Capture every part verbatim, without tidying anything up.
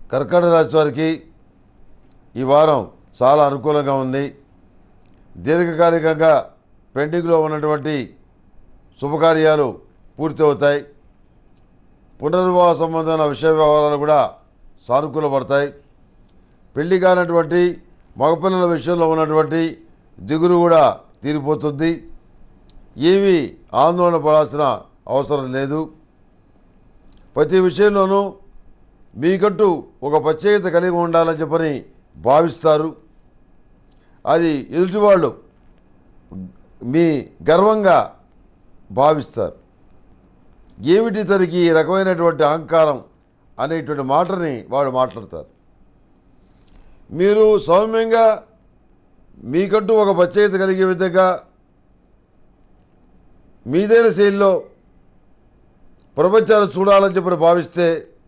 కర్కాటక రాశి వారికి ఈ వారం చాలా అనుకూలంగా ఉంది. దీర్ఘకాలికంగా పెండింగ్లో ఉన్నటువంటి శుభకార్యాలు పూర్తి అవుతాయి. పునర్వివాహ సంబంధమైన విషయ వ్యవహారాలు కూడా సానుకూలపడతాయి. పెళ్లి కానటువంటి మగపిల్లల విషయంలో ఉన్నటువంటి దిగులు కూడా తీరిపోతుంది. ఏమీ ఆందోళన పడాల్సిన అవసరం లేదు. ప్రతి విషయంలోనూ మీకంటూ ఒక ప్రత్యేకత కలిగి ఉండాలని చెప్పని భావిస్తారు. అది ఎదుటివాళ్ళు మీ గర్వంగా భావిస్తారు. ఏమిటి తనకి ఈ రకమైనటువంటి అహంకారం అనేటువంటి మాటని వాడు మాట్లాడతారు. మీరు సౌమ్యంగా మీకంటూ ఒక ప్రత్యేకత కలిగే విధంగా మీదైన శైలిలో ప్రపంచాన్ని చూడాలని చెప్పి భావిస్తే,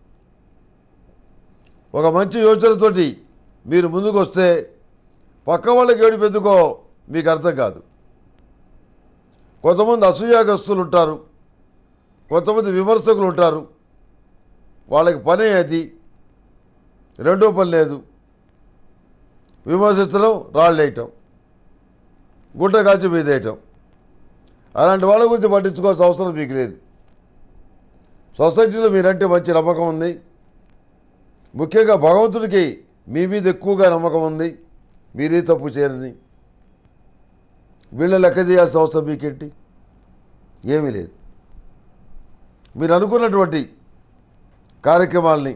ఒక మంచి యోచనతోటి మీరు ముందుకు వస్తే పక్క వాళ్ళకి ఏడుపు ఎందుకో మీకు అర్థం కాదు. కొంతమంది అసూయాగ్రస్తులు ఉంటారు, కొంతమంది విమర్శకులు ఉంటారు. వాళ్ళకి పనే అది, రెండో పని లేదు. విమర్శించడం, రాళ్ళేయటం, గుడ్డ కాల్చి మీదేయటం. అలాంటి వాళ్ళ గురించి పట్టించుకోవాల్సిన అవసరం మీకు లేదు. సొసైటీలో మీరంటే మంచి నమ్మకం ఉంది. ముఖ్యంగా భగవంతుడికి మీ మీద ఎక్కువగా నమ్మకం ఉంది. మీరే తప్పు చేయరని. వీళ్ళ లెక్క చేయాల్సిన అవసరం మీకేంటి? ఏమీ లేదు. మీరు అనుకున్నటువంటి కార్యక్రమాల్ని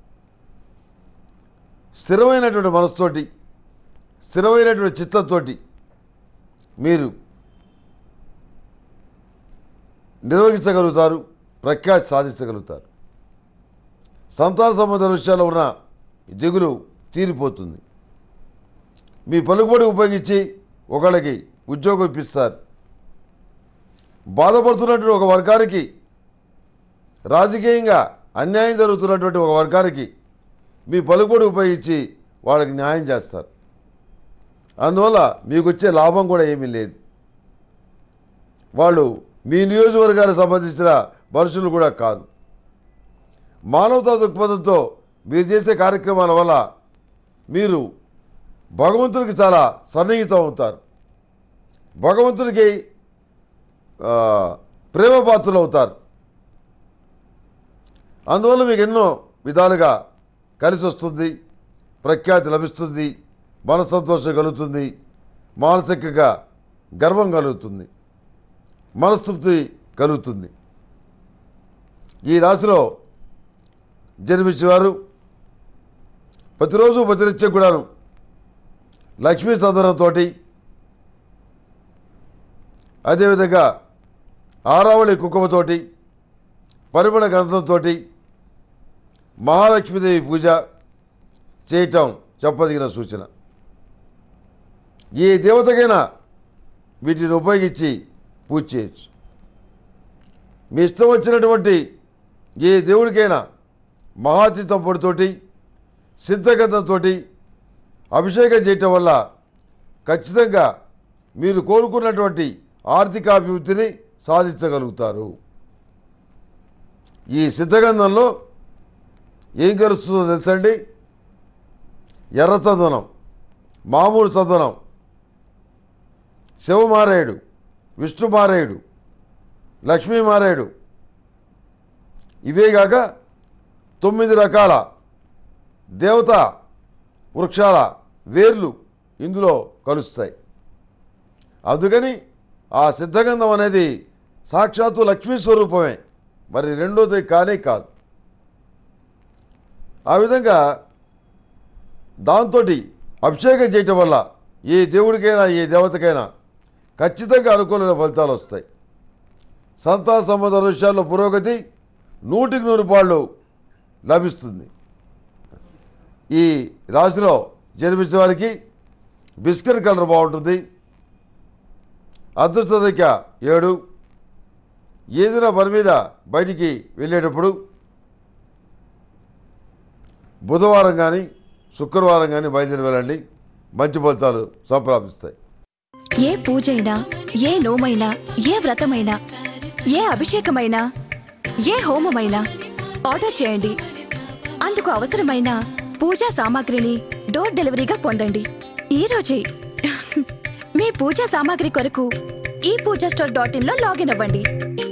స్థిరమైనటువంటి మనసుతోటి, స్థిరమైనటువంటి చిత్తంతో మీరు నిర్వహించగలుగుతారు, ప్రఖ్యాతి సాధించగలుగుతారు. సంతాన సంబంధ విషయాల్లో ఉన్న దిగులు తీరిపోతుంది. మీ పలుకుబడి ఉపయోగించి ఒకళ్ళకి ఉద్యోగం ఇప్పిస్తారు. బాధపడుతున్నటువంటి ఒక వర్గానికి, రాజకీయంగా అన్యాయం జరుగుతున్నటువంటి ఒక వర్గానికి మీ పలుకుబడి ఉపయోగించి వాళ్ళకి న్యాయం చేస్తారు. అందువల్ల మీకు వచ్చే లాభం కూడా ఏమీ లేదు. వాళ్ళు మీ నియోజకవర్గానికి సంబంధించిన మనుషులు కూడా కాదు. మానవతా దృక్పథంతో మీరు చేసే కార్యక్రమాల వల్ల మీరు భగవంతుడికి చాలా సన్నిహితం అవుతారు. భగవంతుడికి ప్రేమపాత్రులు అవుతారు. అందువల్ల మీకు ఎన్నో విధాలుగా కలిసి వస్తుంది, ప్రఖ్యాతి లభిస్తుంది, మనస్సంతోషం కలుగుతుంది, మానసికంగా గర్వం కలుగుతుంది, మనస్తృప్తి కలుగుతుంది. ఈ రాశిలో జన్మించేవారు ప్రతిరోజు ప్రతినిత్యం కూడాను లక్ష్మీ సందనంతో, అదేవిధంగా ఆరావళి కుంకుమతోటి, పరిమళ గంధంతో మహాలక్ష్మీదేవి పూజ చేయటం చెప్పదగిన సూచన. ఏ దేవతకైనా వీటిని ఉపయోగించి పూజ చేయొచ్చు. మీ ఇష్టం వచ్చినటువంటి ఏ దేవుడికైనా మహాతీర్థం పొడితోటి, సిద్ధగంధంతో అభిషేకం చేయటం వల్ల ఖచ్చితంగా మీరు కోరుకున్నటువంటి ఆర్థికాభివృద్ధిని సాధించగలుగుతారు. ఈ సిద్ధగంధంలో ఏం కలుస్తుందో తెలుసండి? ఎర్ర చందనం, మామూలు చందనం, శివమారేయుడు, విష్ణుమారేయుడు, లక్ష్మీమారేయుడు, ఇవేగాక తొమ్మిది రకాల దేవతా వృక్షాల వేర్లు ఇందులో కలుస్తాయి. అందుకని ఆ సిద్ధగంధం అనేది సాక్షాత్తు లక్ష్మీ స్వరూపమే, మరి రెండోది కానే కాదు. ఆ విధంగా దాంతో అభిషేకం చేయటం వల్ల ఏ దేవుడికైనా ఏ దేవతకైనా ఖచ్చితంగా అనుకూలమైన ఫలితాలు వస్తాయి. సంతాన సంబంధ విషయాల్లో పురోగతి నూటికి నూరు పాళ్ళు లభిస్తుంది. ఈ రాశిలో జన్మించిన వారికి బిస్కెట్ కలర్ బాగుంటుంది. అదృష్ట సంఖ్య ఏడు. ఏదైనా పని మీద బయటికి వెళ్ళేటప్పుడు బుధవారం కానీ శుక్రవారం కానీ బయలుదేరి వెళ్ళండి, మంచి ఫలితాలు సంప్రాప్తిస్తాయి. ఏ పూజైనా, ఏ నోమైనా, ఏ వ్రతమైనా, ఏ అభిషేకమైనా, ఏ హోమమైనా ఆర్డర్ చేయండి. అందుకు అవసరమైన పూజా సామాగ్రిని డోర్ డెలివరీగా పొందండి ఈ రోజే. మీ పూజా సామాగ్రి కొరకు ఈ పూజా స్టోర్ డాట్ ఇన్ లో లాగిన్ అవ్వండి.